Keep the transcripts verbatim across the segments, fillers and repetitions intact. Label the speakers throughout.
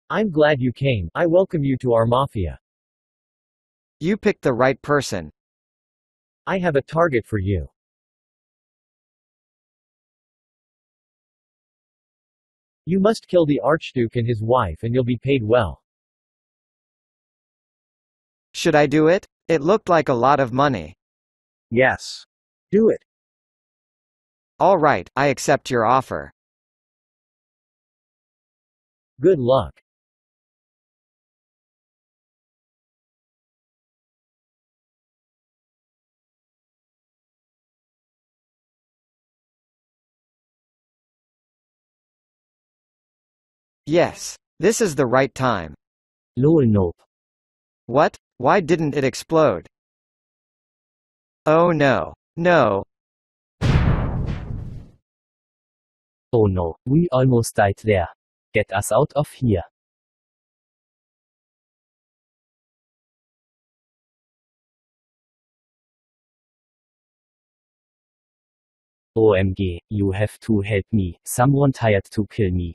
Speaker 1: I'm glad you came. I welcome you to our mafia.
Speaker 2: You picked the right person.
Speaker 1: I have a target for you. You must kill the Archduke and his wife and you'll be paid well.
Speaker 2: Should I do it? It looked like a lot of money.
Speaker 1: Yes. Do it.
Speaker 2: All right, I accept your offer.
Speaker 1: Good luck.
Speaker 2: Yes. This is the right time.
Speaker 1: Lol nope.
Speaker 2: What? Why didn't it explode? Oh no. No.
Speaker 1: Oh no, we almost died there. Get us out of here. O M G, you have to help me. Someone tried to kill me.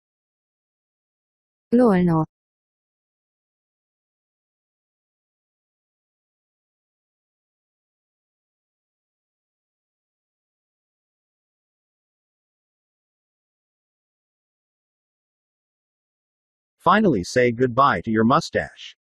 Speaker 3: Lol no.
Speaker 4: Finally say goodbye to your mustache.